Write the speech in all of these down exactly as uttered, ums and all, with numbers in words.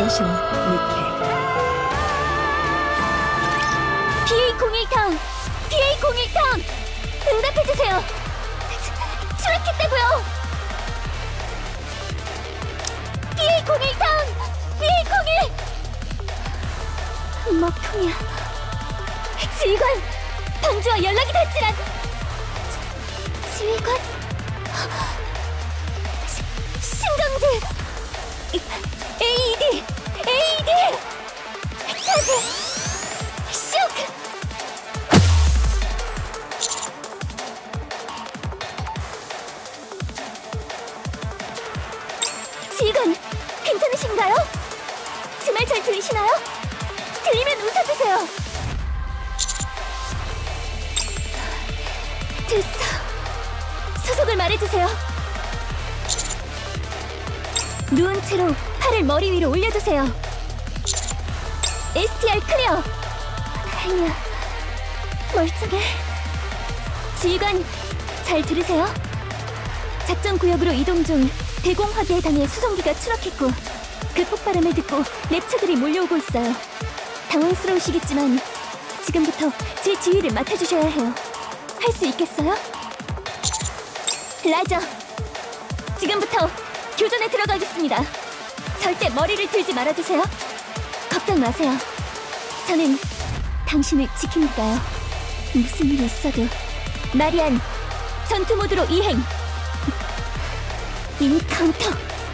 진심 니케. 비에이 공일 타운! 비에이 공일 타운! 응답해주세요! 수- 수락했다고요! 비에이 공일 타운! 비에이 공일! 먹통이야. 지휘관! 방주와 연락이 닿질 않... 지- 지휘관? 시, 신경질! 에이이디! 에이이디! 차지! 쇼크! 지휘관, 괜찮으신가요? 제 말 잘 들리시나요? 들리면 웃어주세요. 됐어. 소속을 말해주세요. 누운 채로 팔을 머리 위로 올려주세요. 에스티알 클리어. 다행이야. 멀쩡해. 지휘관, 잘 들으세요? 작전 구역으로 이동 중 대공 화기에 당해 수송기가 추락했고 그 폭발음을 듣고 랩처들이 몰려오고 있어요. 당황스러우시겠지만 지금부터 제 지휘를 맡아주셔야 해요. 할 수 있겠어요? 라저, 지금부터 교전에 들어가겠습니다. 절대 머리를 들지 말아주세요. 걱정 마세요. 저는 당신을 지키니까요. 무슨 일이 있어도. 마리안, 전투 모드로 이행. 인카운터.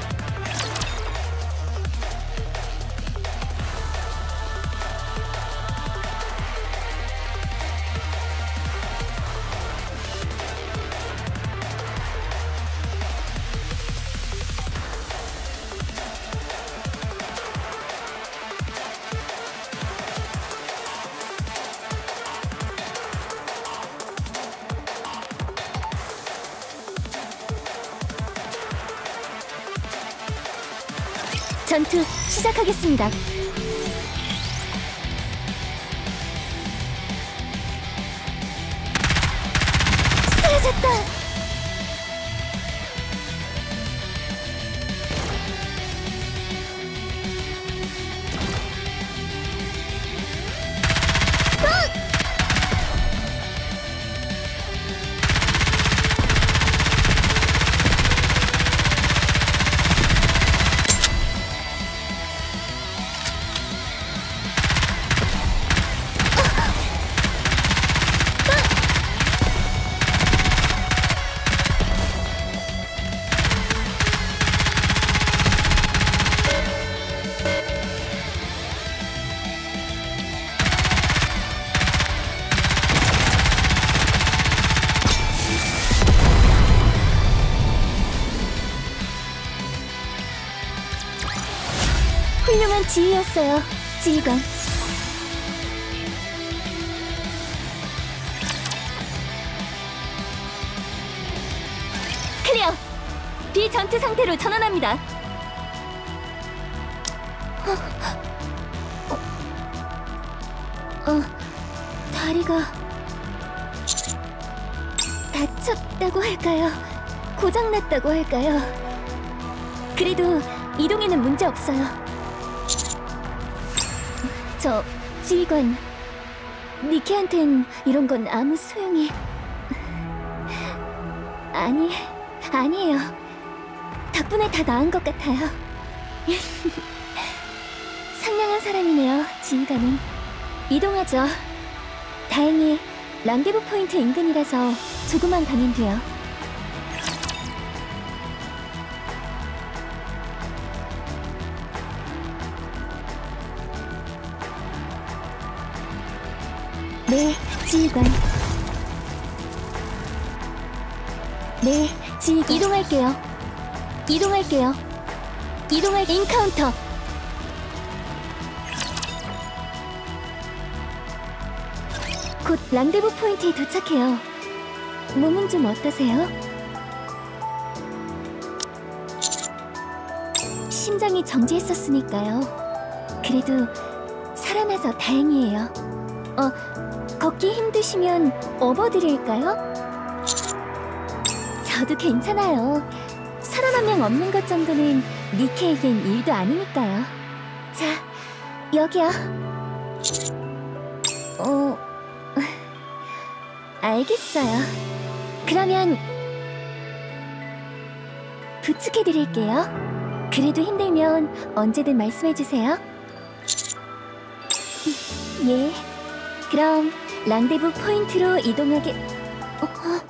전투 시작하겠습니다. 쓰러졌다. 훌륭한 지휘였어요, 지휘관. 클리어! 비전투 상태로 전환합니다. 어, 어, 어, 다리가 다쳤다고 할까요? 고장났다고 할까요? 그래도 이동에는 문제 없어요. 저, 지휘관, 니케한텐 이런 건 아무 소용이... 아니, 아니에요. 덕분에 다 나은 것 같아요. 상냥한 사람이네요, 지휘관은. 이동하죠. 다행히 랑데부 포인트 인근이라서 조금만 가면 돼요. 네, 지휘관. 네, 지휘관. 이동할게요. 이동할게요. 이동할 인카운터. 곧 랑데부 포인트에 도착해요. 몸은 좀 어떠세요? 심장이 정지했었으니까요. 그래도 살아나서 다행이에요. 어, 걷기 힘드시면 업어드릴까요? 저도 괜찮아요. 사람 한 명 없는 것 정도는 니케에겐 일도 아니니까요. 자, 여기요. 어... 알겠어요. 그러면 부축해드릴게요. 그래도 힘들면 언제든 말씀해주세요. 예. 그럼 랑데부 포인트로 이동하게... 어?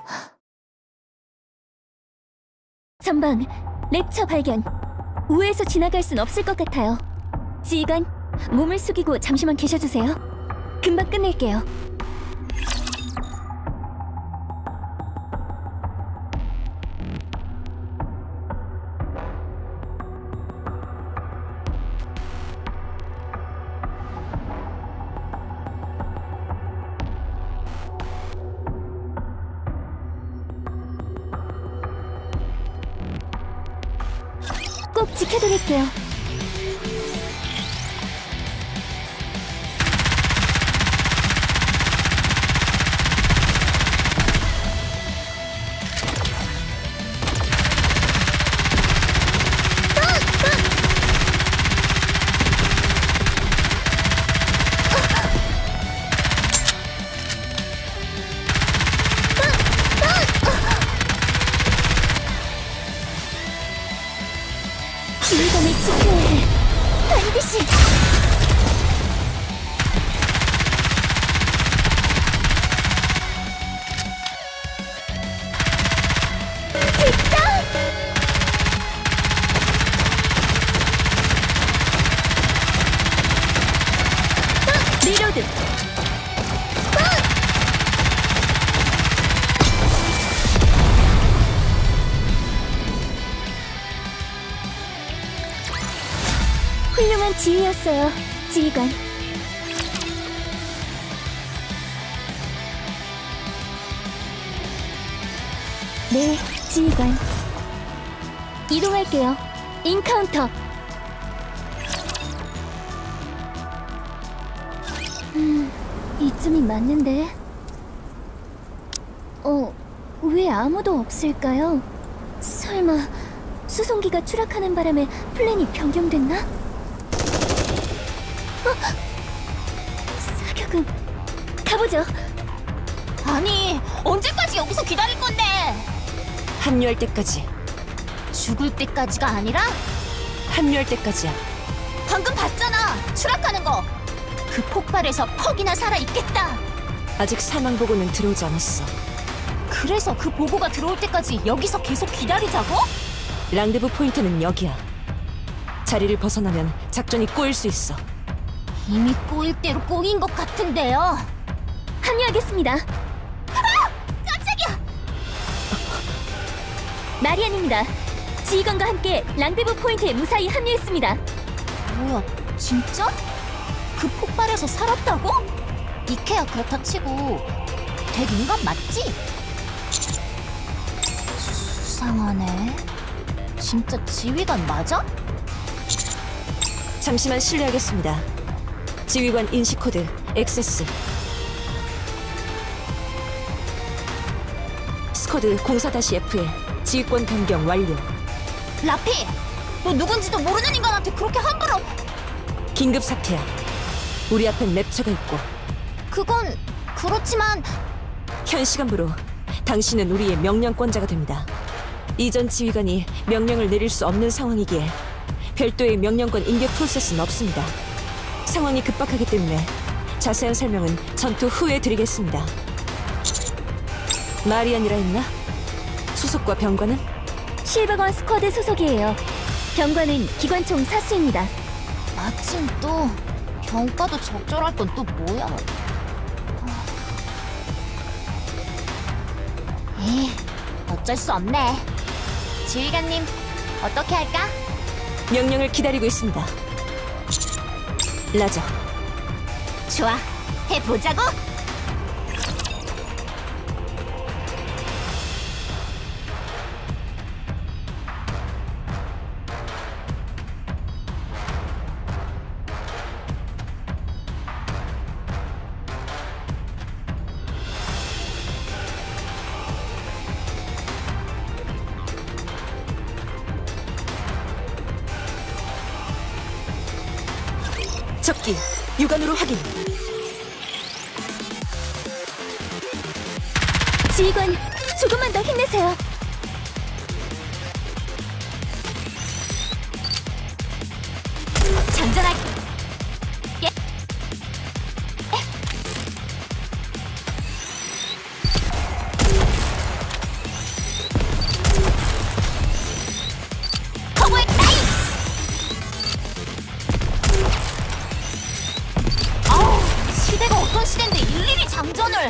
전방, 랩처 발견. 우회해서 지나갈 순 없을 것 같아요. 지휘관, 몸을 숙이고 잠시만 계셔주세요. 금방 끝낼게요. 꼭 지켜드릴게요. 지휘관을 지켜야 해. 반드시. 됐다. 리로드. 훌륭한 지휘였어요, 지휘관. 네, 지휘관. 이동할게요. 인카운터. 음, 이쯤이 맞는데. 어, 왜 아무도 없을까요? 설마 수송기가 추락하는 바람에 플랜이 변경됐나? 어? 사격은 가보죠. 아니, 언제까지 여기서 기다릴 건데? 합류할 때까지. 죽을 때까지가 아니라? 합류할 때까지야. 방금 봤잖아, 추락하는 거. 그 폭발에서 퍽이나 살아있겠다. 아직 사망 보고는 들어오지 않았어. 그래서 그 보고가 들어올 때까지 여기서 계속 기다리자고? 랑데부 포인트는 여기야. 자리를 벗어나면 작전이 꼬일 수 있어. 이미 꼬일 대로 꼬인 것 같은데요. 합류하겠습니다. 아! 깜짝이야! 마리안입니다. 지휘관과 함께 랑데부 포인트에 무사히 합류했습니다. 뭐야, 진짜? 그 폭발에서 살았다고? 이케야 그렇다 치고 덱 인간 맞지? 수상하네. 진짜 지휘관 맞아? 잠시만 실례하겠습니다. 지휘관 인식 코드 액세스. 스쿼드 공사 에프에 지휘권 변경 완료. 라피! 너 누군지도 모르는 인간한테 그렇게 함부로... 긴급 사태야. 우리 앞엔 랩처가 있고. 그건... 그렇지만... 현 시간부로 당신은 우리의 명령권자가 됩니다. 이전 지휘관이 명령을 내릴 수 없는 상황이기에 별도의 명령권 인계 프로세스는 없습니다. 상황이 급박하기 때문에 자세한 설명은 전투 후에 드리겠습니다. 마리안이라 했나? 수속과 병관은? 실버건 스쿼드 소속이에요. 병관은 기관총 사수입니다. 마침 또... 병과도 적절할 건 또 뭐야? 에이, 어쩔 수 없네. 지휘관님, 어떻게 할까? 명령을 기다리고 있습니다. 라저. 좋아, 해보자고! 적기 육안으로 확인. 지휘관, 조금만 더 힘내세요. 장전할. 예. 커버의 나이스. 아우, 시대가 어떤 시대인데 일일이 장전을.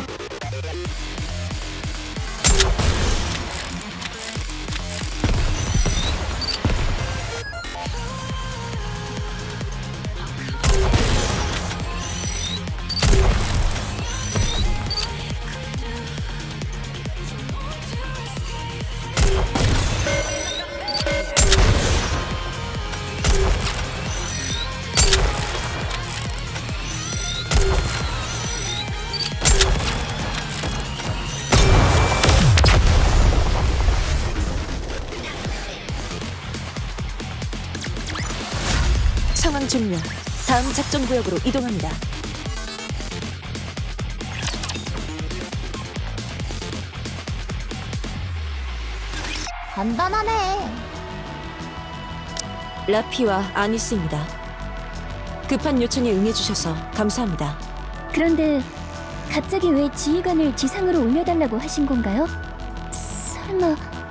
상황 종료. 다음 작전 구역으로 이동합니다. 간단하네. 라피와 아니스입니다. 급한 요청에 응해주셔서 감사합니다. 그런데 갑자기 왜 지휘관을 지상으로 올려달라고 하신 건가요? 설마...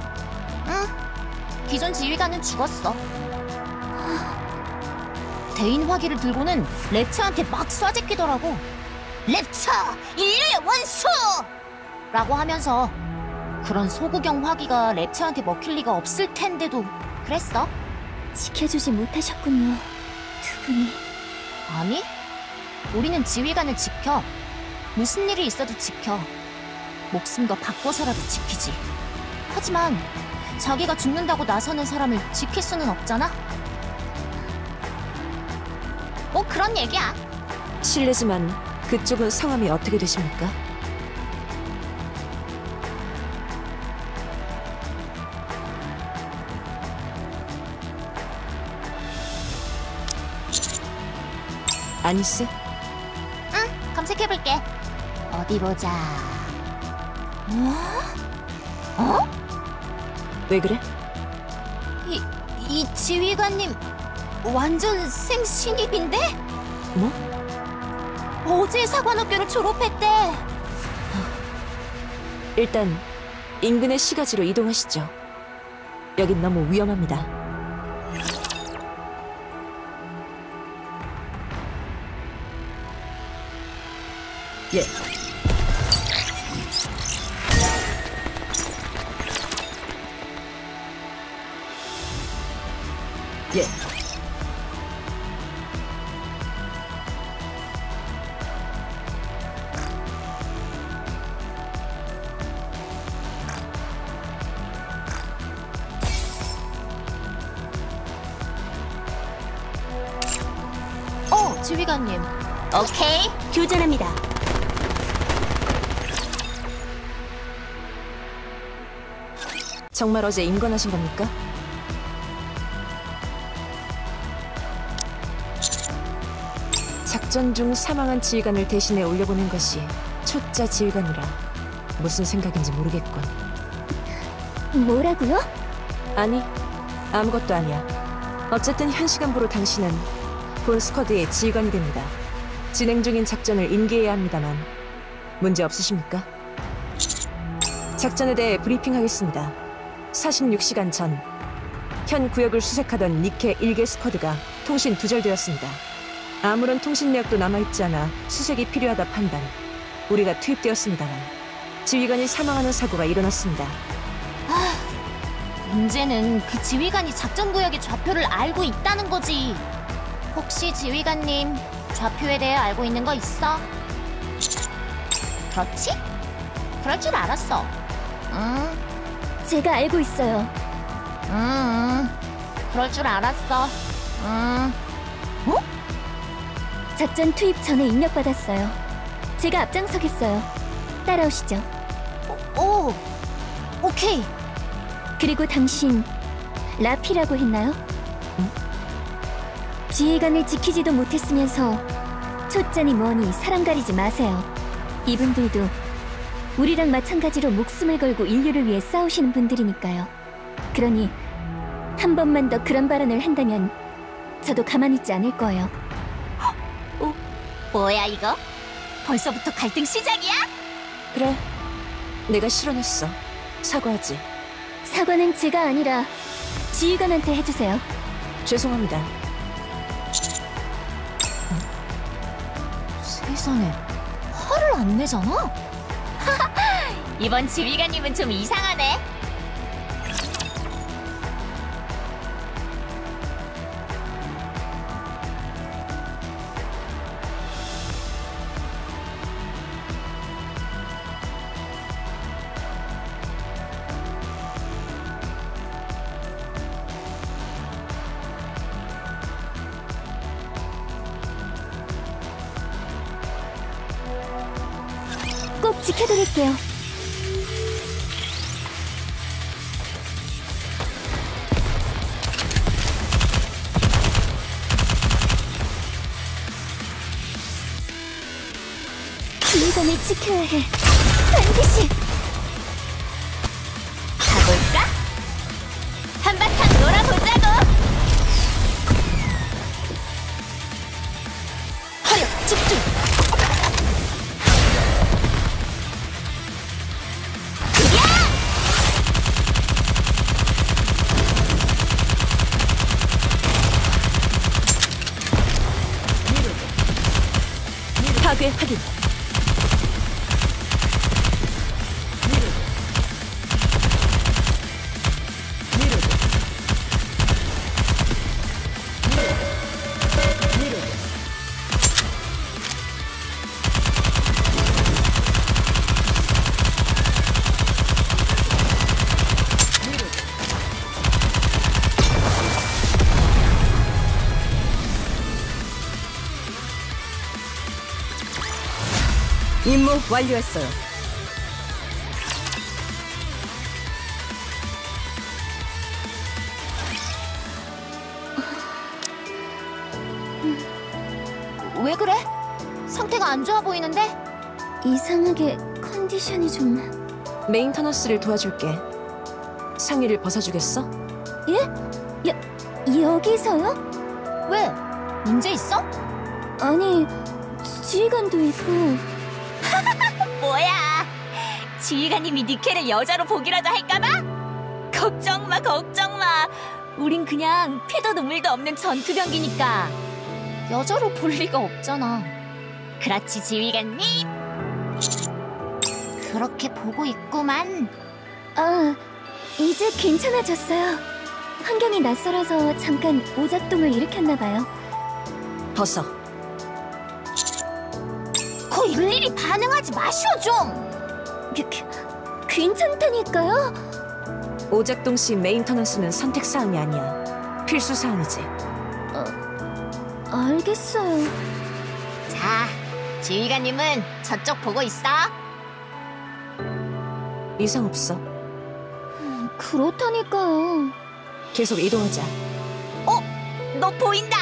응. 기존 지휘관은 죽었어. 대인 화기를 들고는 랩처한테 막 쏴제끼더라고. 랩처! 인류의 원수! 라고 하면서 그런 소구경 화기가 랩처한테 먹힐 리가 없을 텐데도 그랬어? 지켜주지 못하셨군요, 두 분이. 아니, 우리는 지휘관을 지켜. 무슨 일이 있어도 지켜. 목숨도 바꿔서라도 지키지. 하지만 자기가 죽는다고 나서는 사람을 지킬 수는 없잖아? 뭐 그런 얘기야. 실례지만 그쪽은 성함이 어떻게 되십니까? 아니스? 응, 검색해볼게. 어디 보자. 어? 어? 왜 그래? 이, 이 지휘관님 완전 생신입인데? 뭐? 어제 사관학교를 졸업했대. 일단 인근의 시가지로 이동하시죠. 여긴 너무 위험합니다. 예. 예. 어, 지휘관님. 오케이. 교전합니다. 정말 어제 임관하신 겁니까? 작전 중 사망한 지휘관을 대신해 올려보낸 것이 초짜 지휘관이라 무슨 생각인지 모르겠군. 뭐라고요? 아니, 아무것도 아니야. 어쨌든 현 시간부로 당신은 본 스쿼드의 지휘관이 됩니다. 진행 중인 작전을 인계해야 합니다만 문제 없으십니까? 작전에 대해 브리핑하겠습니다. 사십육 시간 전 현 구역을 수색하던 니케 일 개 스쿼드가 통신 두절되었습니다. 아무런 통신 내역도 남아있지 않아 수색이 필요하다 판단. 우리가 투입되었습니다만 지휘관이 사망하는 사고가 일어났습니다. 문제는 그 지휘관이 작전구역의 좌표를 알고 있다는 거지. 혹시 지휘관님 좌표에 대해 알고 있는 거 있어? 그렇지? 그럴 줄 알았어. 응, 제가 알고 있어요. 응, 응. 그럴 줄 알았어. 응. 어? 작전 투입 전에 입력받았어요. 제가 앞장서겠어요. 따라오시죠. 오, 오, 오케이. 그리고 당신 라피라고 했나요? 지휘관을 지키지도 못했으면서 초짜니 뭐니 사람 가리지 마세요. 이분들도 우리랑 마찬가지로 목숨을 걸고 인류를 위해 싸우시는 분들이니까요. 그러니 한 번만 더 그런 발언을 한다면 저도 가만히 있지 않을 거예요. 어? 뭐야 이거? 벌써부터 갈등 시작이야? 그래, 내가 실언했어. 사과하지. 사과는 제가 아니라 지휘관한테 해주세요. 죄송합니다. 세상에, 화를 안 내잖아? 이번 지휘관님은 좀 이상하네. 꼭 지켜드릴게요. 지휘관을 지켜야 해. 반드시! 가볼까? 한바탕 놀아보자고! 화력 집중! 파괴 확인. 임무 완료했어요. 왜 그래? 상태가 안 좋아 보이는데? 이상하게 컨디션이 좀... 메인터너스를 도와줄게. 상의를 벗어주겠어? 예? 여, 여기서요? 왜? 문제 있어? 아니, 지휘관도 있고... 뭐야? 지휘관님이 니케를 여자로 보기라도 할까봐? 걱정 마, 걱정 마. 우린 그냥 피도 눈물도 없는 전투병기니까 여자로 볼 리가 없잖아. 그렇지, 지휘관님? 그렇게 보고 있구만. 아, 이제 괜찮아졌어요. 환경이 낯설어서 잠깐 오작동을 일으켰나봐요. 벗어. 거 일일이 반응하지 마시오 좀. 그, 그, 괜찮다니까요? 오작동 시 메인터너스는 선택사항이 아니야. 필수사항이지. 알겠어요. 자, 지휘관님은 저쪽 보고 있어. 이상 없어. 그렇다니까요. 계속 이동하자. 어? 너 보인다.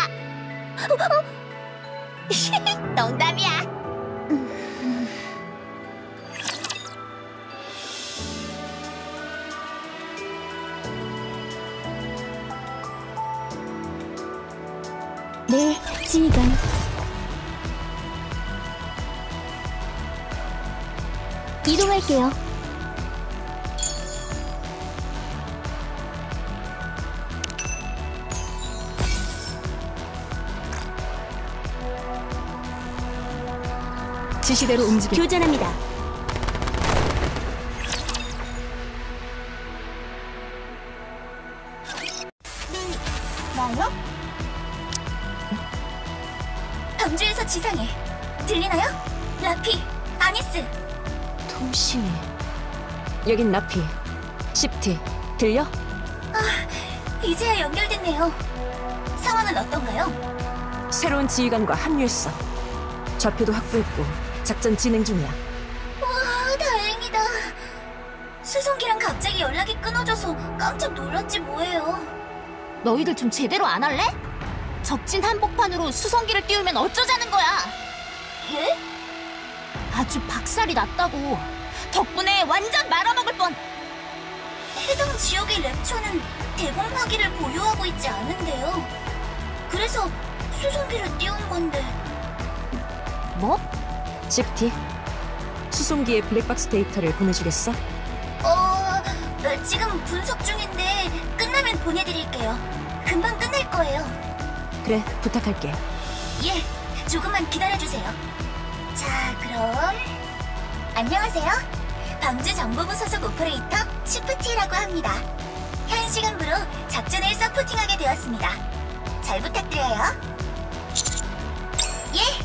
농담이야. 네, 지휘관. 이동할게요. 지시대로 움직여. 교전합니다. 뭐요? 경주에서 지상해. 들리나요? 라피, 아니스. 통신이. 여긴 나피. 십티. 들려? 이제야 연결됐네요. 상황은 어떤가요? 새로운 지휘관과 합류했어. 좌표도 확보했고 작전 진행 중이야. 와, 다행이다. 수송기랑 갑자기 연락이 끊어져서 깜짝 놀랐지 뭐예요. 너희들 좀 제대로 안 할래? 적진 한복판으로 수송기를 띄우면 어쩌자는 거야? 예? 아주 박살이 났다고. 덕분에 완전 말아먹을 뻔. 해당 지역의 랩처는 대공화기를 보유하고 있지 않은데요. 그래서 수송기를 띄운 건데. 뭐? 시프티, 수송기의 블랙박스 데이터를 보내주겠어? 어... 지금 분석 중인데 끝나면 보내드릴게요. 금방 끝날 거예요. 그래, 부탁할게. 예, 조금만 기다려주세요. 자, 그럼... 안녕하세요. 방주정보부 소속 오퍼레이터 시프티라고 합니다. 현 시간부로 작전을 서포팅하게 되었습니다. 잘 부탁드려요. 예!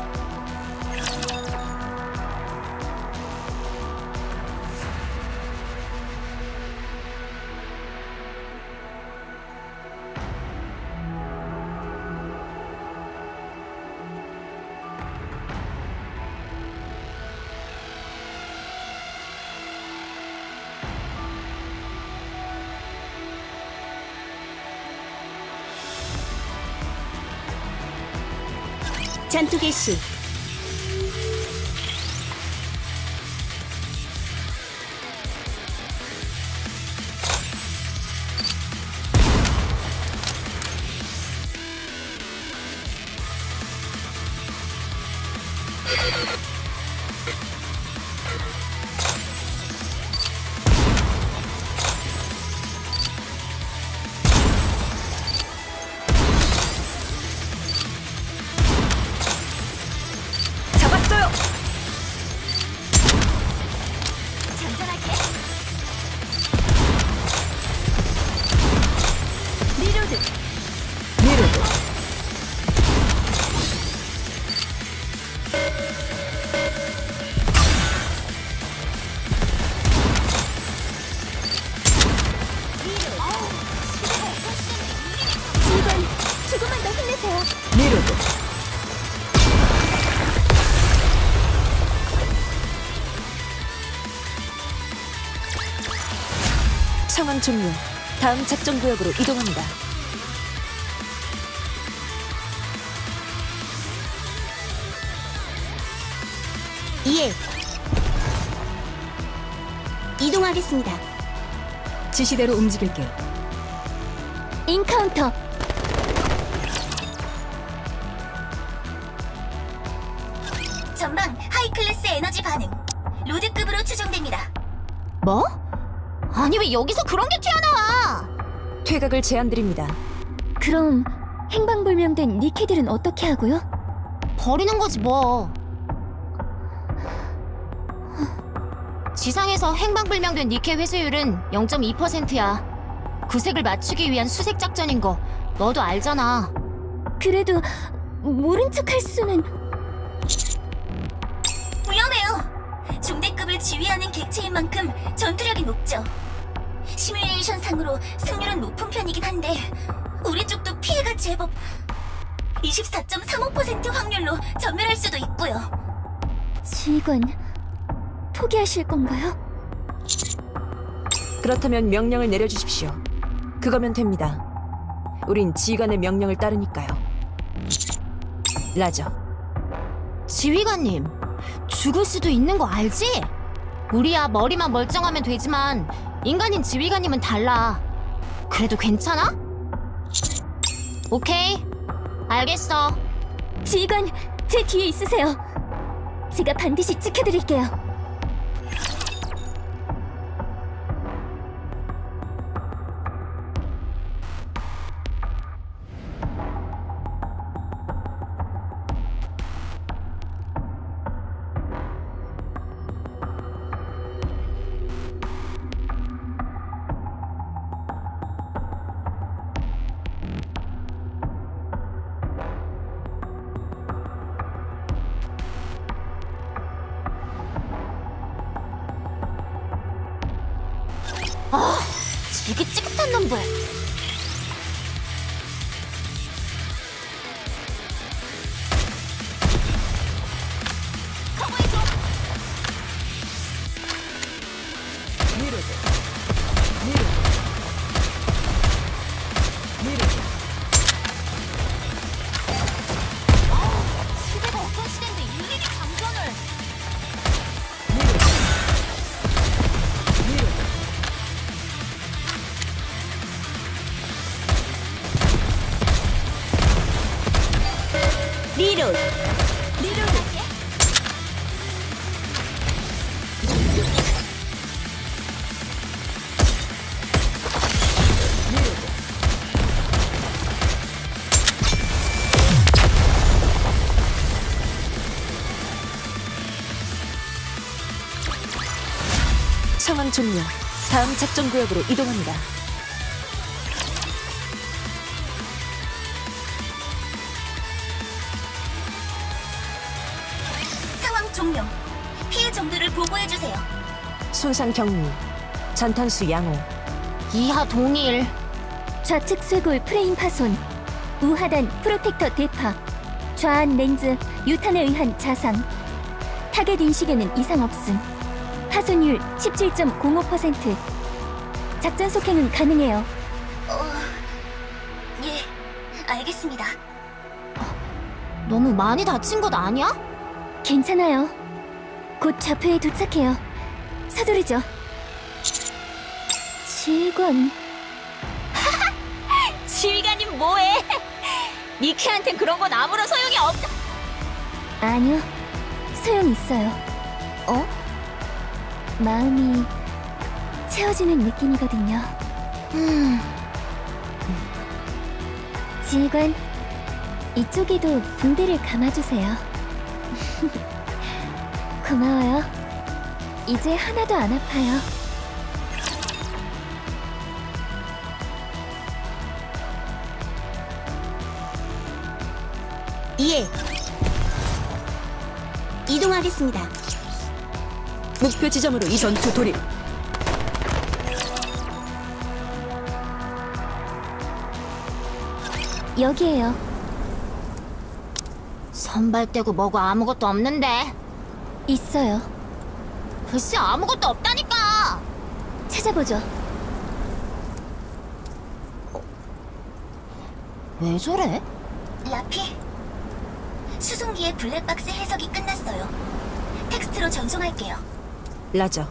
전투 개시. 장전할게. 리로드. 리로드. 지휘관, 조금만 더 힘내세요. 리로드. 상황 종료. 다음 작전 구역으로 이동합니다. 예. 이동하겠습니다. 지시대로 움직일게요. 인카운터. 전방 하이클래스 에너지 반응. 로드급으로 추정됩니다. 뭐? 아니 왜 여기서 그런 게 튀어나와? 퇴각을 제안드립니다. 그럼 행방불명된 니케들은 어떻게 하고요? 버리는 거지 뭐. 지상에서 행방불명된 니케 회수율은 영 점 이 퍼센트야. 구색을 맞추기 위한 수색 작전인 거 너도 알잖아. 그래도 모른 척 할 수는... 위험해요. 중대급을 지휘하는 객체인 만큼 전투력이 높죠. 시뮬레이션 상으로 승률은 높은 편이긴 한데 우리 쪽도 피해가 제법... 이십사 점 삼오 퍼센트 확률로 전멸할 수도 있고요. 지휘관, 포기하실 건가요? 그렇다면 명령을 내려주십시오. 그거면 됩니다. 우린 지휘관의 명령을 따르니까요. 라저. 지휘관님, 죽을 수도 있는 거 알지? 우리야 머리만 멀쩡하면 되지만 인간인 지휘관님은 달라. 그래도 괜찮아? 오케이, 알겠어. 지휘관, 제 뒤에 있으세요. 제가 반드시 지켜드릴게요. 아, 지긋지긋한 놈들. 상황 종료. 다음 작전 구역으로 이동합니다. 상황 종료. 피해 정도를 보고해주세요. 손상 경미, 잔탄수 양호. 이하 동일. 좌측 쇄골 프레임 파손, 우하단 프로텍터 대파, 좌안 렌즈 유탄에 의한 자상. 타겟 인식에는 이상 없음. 파손율 십칠 점 공오 퍼센트. 작전 속행은 가능해요. 어... 예, 알겠습니다. 너무 많이 다친 것 아니야? 괜찮아요. 곧 좌표에 도착해요. 서두르죠. 지휘관... 지휘관님 뭐해? 니케한텐 그런 건 아무런 소용이 없다. 아니요, 소용 있어요. 어? 마음이 채워지는 느낌이거든요. 음... 지휘관, 이쪽에도 붕대를 감아주세요. 고마워요. 이제 하나도 안 아파요. 예. 이동하겠습니다. 목표 지점으로 이 전투 돌입. 여기에요. 선발대고 뭐고 아무것도 없는데. 있어요. 글쎄 아무것도 없다니까. 찾아보죠. 왜 저래? 라피, 수송기의 블랙박스 해석이 끝났어요. 텍스트로 전송할게요. 라저.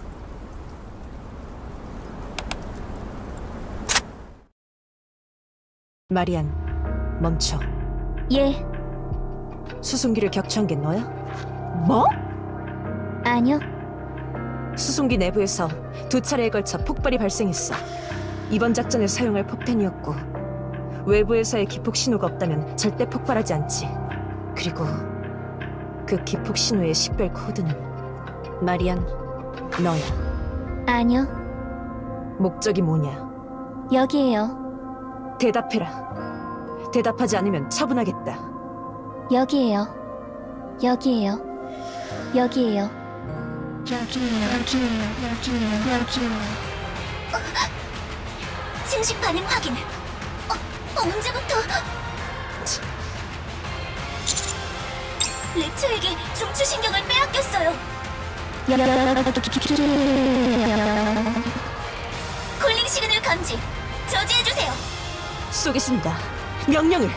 마리안, 멈춰. 예. 수송기를 격추한 게 너야? 뭐? 아니요. 수송기 내부에서 두 차례에 걸쳐 폭발이 발생했어. 이번 작전에 사용할 폭탄이었고 외부에서의 기폭 신호가 없다면 절대 폭발하지 않지. 그리고 그 기폭 신호의 식별 코드는 마리안, 너야. 아니요. 목적이 뭐냐? 여기에요. 대답해라. 대답하지 않으면 처분하겠다. 여기에요. 여기에요. 여기에요. 증식 반응 확인. 어, 언제부터? 렉처에게 중추신경을 빼앗겼어요. 콜링 시그널 감지. 저지해주세요. 쏘겠습니다. 명령을.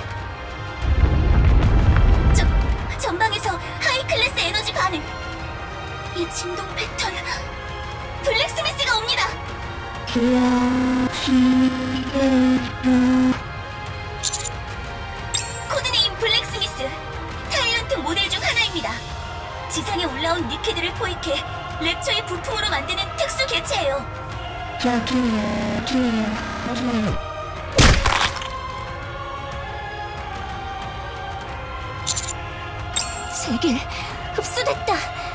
저, 전방에서 하이 클래스 에너지 반응. 이 진동 패턴. 블랙스미스가 옵니다. 코드네임 블랙스미스. 타일런트 모델 중 하나입니다. 지상에 올라온 니케들을 포획해 랩처의 부품으로 만드는 특수 개체예요. 세길 흡수됐다.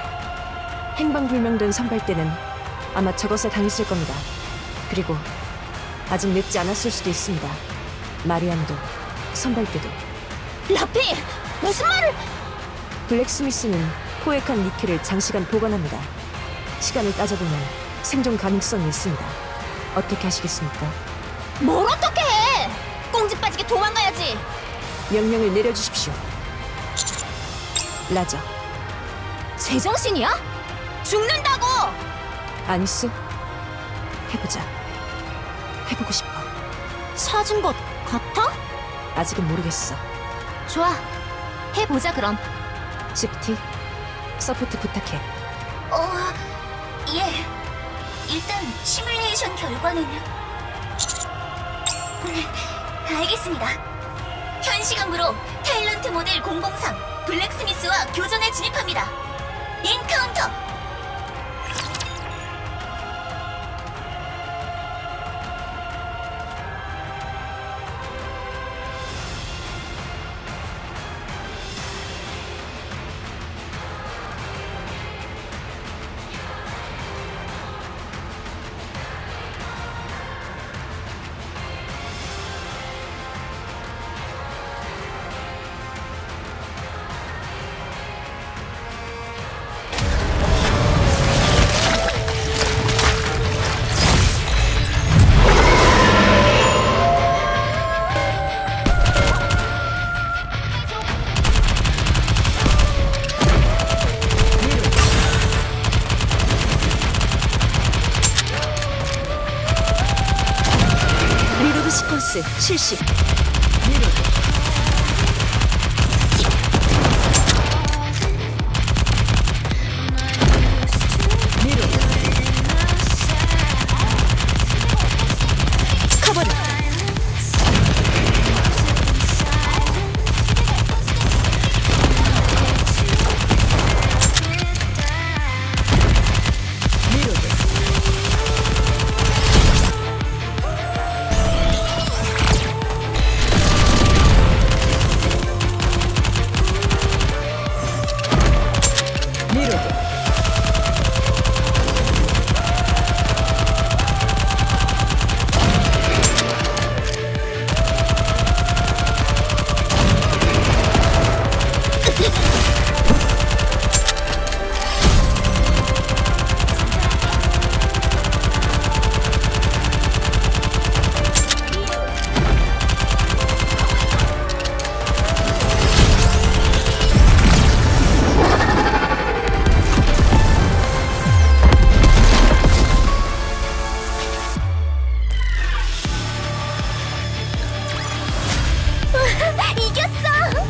행방불명된 선발대는 아마 저것에 당했을 겁니다. 그리고 아직 늦지 않았을 수도 있습니다. 마리안도 선발대도. 라피! 무슨 말을... 블랙스미스는 포획한 니켈을 장시간 보관합니다. 시간을 따져보면 생존 가능성이 있습니다. 어떻게 하시겠습니까? 뭘 어떻게 해! 꽁지 빠지게 도망가야지. 명령을 내려주십시오. 라저. 제정신이야? 죽는다고! 아니스. 해보자. 해보고 싶어. 찾은 것 같아? 아직은 모르겠어. 좋아. 해보자 그럼. 시프티, 서포트 부탁해. 어... 예. 일단 시뮬레이션 결과는... 알겠습니다. 현 시간부로 타일런트 모델 공공삼 블랙스미스와 교전에 진입합니다. 인카운터! 프로세스 실시. 커버리. 이겼어!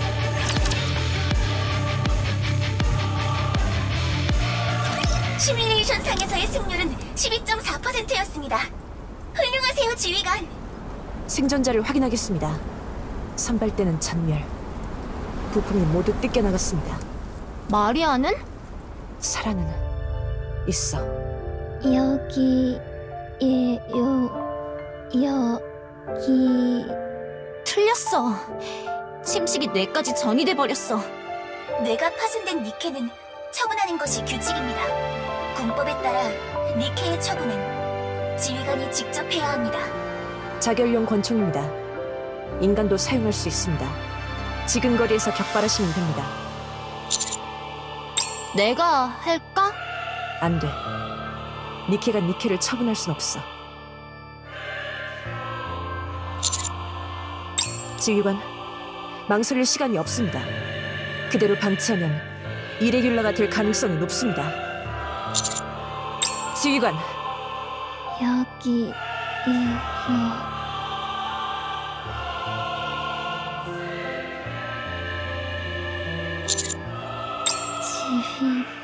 시뮬레이션 상에서의 승률은 십이 점 사 퍼센트였습니다. 훌륭하세요, 지휘관. 생존자를 확인하겠습니다. 선발대는 전멸. 부품이 모두 뜯겨나갔습니다. 마리아는? 사라는 있어. 여기... 예... 요... 여기... 틀렸어. 침식이 뇌까지 전이돼 버렸어. 뇌가 파손된 니케는 처분하는 것이 규칙입니다. 군법에 따라 니케의 처분은 지휘관이 직접 해야 합니다. 자결용 권총입니다. 인간도 사용할 수 있습니다. 지근 거리에서 격발하시면 됩니다. 내가 할까? 안 돼. 니케가 니케를 처분할 순 없어. 지휘관, 망설일 시간이 없습니다. 그대로 방치하면 이레귤러가 될 가능성이 높습니다. 지휘관, 여기... 예... 요... 지휘...